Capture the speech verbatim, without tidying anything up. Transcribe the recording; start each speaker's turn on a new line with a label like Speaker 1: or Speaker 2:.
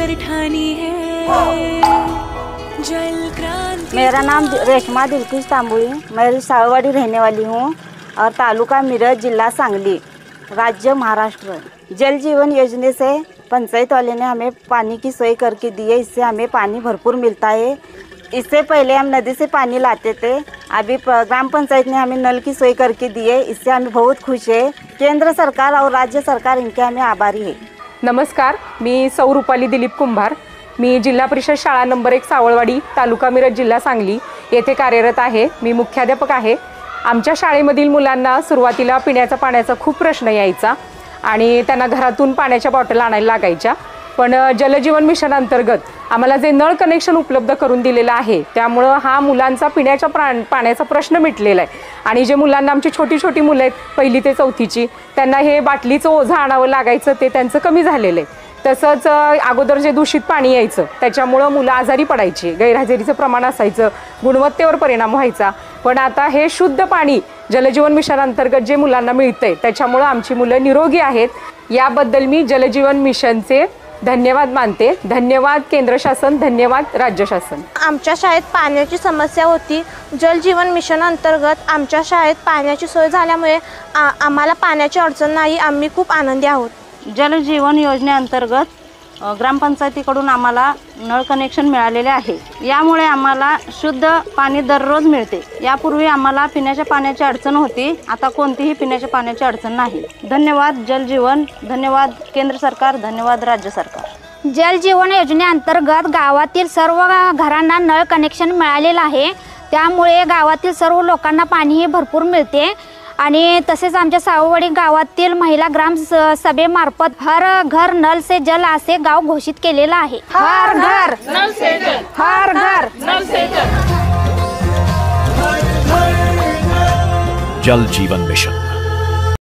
Speaker 1: कर ठानी है जल क्रांति।
Speaker 2: मेरा नाम रेशमा दिलकुश तांबुई, मैं साववाड़ी रहने वाली हूँ और तालुका मिरज, जिला सांगली, राज्य महाराष्ट्र। जल जीवन योजना से पंचायत वाले ने हमें पानी की सोई करके दी है, इससे हमें पानी भरपूर मिलता है। इससे पहले हम नदी से पानी लाते थे, अभी ग्राम पंचायत ने हमें नल की सोई करके दी है, इससे हमें बहुत खुश है। केंद्र सरकार और राज्य सरकार इनके हमें आभारी है।
Speaker 3: नमस्कार, मी सौ रुपाली दिलीप कुंभार, मी जिल्हा परिषद शाळा नंबर एक सावळवाडी, तालुका मिरज, जिल्हा सांगली येथे कार्यरत आहे। मी मुख्याध्यापक आहे। आमच्या शाळेमधील मुलांना सुरुवातीला पिण्याच्या पाण्याचा खूप प्रश्न यायचा आणि त्यांना घरातून पाण्याच्या बॉटल आणायला लागायच्या, पण जलजीवन मिशन अंतर्गत आम्हाला जे नळ कनेक्शन उपलब्ध करून दिलेलं आहे त्यामुळे हा मुलांचा पिण्याच्या पाण्याचा प्रश्न मिटलेला आहे। आणि जे मुलांना आमची छोटी छोटी मुलं आहेत पहिली ते चौथीची, त्यांना हे बाटलीचं ओझं आणावं लागायचं ते त्यांचं कमी झालेलं आहे। तसंच अगोदर जे दूषित पाणी यायचं त्याच्यामुळे मुलं आजारी पडायची, गैरहजेरीचं प्रमाण असायचं, गुणवत्तेवर परिणाम व्हायचा। पण आता हे शुद्ध पाणी जलजीवन मिशन अंतर्गत जे मुलांना मिळतंय त्याच्यामुळे आमची मुलं निरोगी आहेत। याबद्दल मी जलजीवन मिशनचे धन्यवाद मानते। धन्यवाद केंद्र शासन, धन्यवाद राज्य शासन।
Speaker 4: आमच्या शाळेत पाण्याची समस्या होती, जलजीवन मिशन अंतर्गत आमच्या शाळेत पाण्याची सोय झाल्यामुळे आम्हाला पाण्याची अडचण नाही, आम्ही खूप आनंदी आहोत।
Speaker 2: जलजीवन योजनेअंतर्गत ग्रामपंचायतीकडून आम्हाला नळ कनेक्शन मिळालेले आहे, यामुळे आम्हाला शुद्ध पाणी दररोज मिळते। यापूर्वी आम्हाला पिण्याच्या पाण्याची अडचण होती, आता कोणतीही पिण्याच्या पाण्याची अडचण नाही। धन्यवाद जलजीवन, धन्यवाद केंद्र सरकार, धन्यवाद राज्य सरकार।
Speaker 5: जलजीवन योजनेअंतर्गत गावातील सर्व घरांना नळ कनेक्शन मिळालेलं आहे, त्यामुळे गावातील सर्व लोकांना पाणी भरपूर मिळते। आणि तसेच आमच्या सावळवाडी गावातील महिला ग्राम सभेमार्फत हर घर नल से जल असे गाव घोषित केलेलं आहे। हर घर नल से जल, हर घर नल से जल।
Speaker 6: जल जीवन मिशन।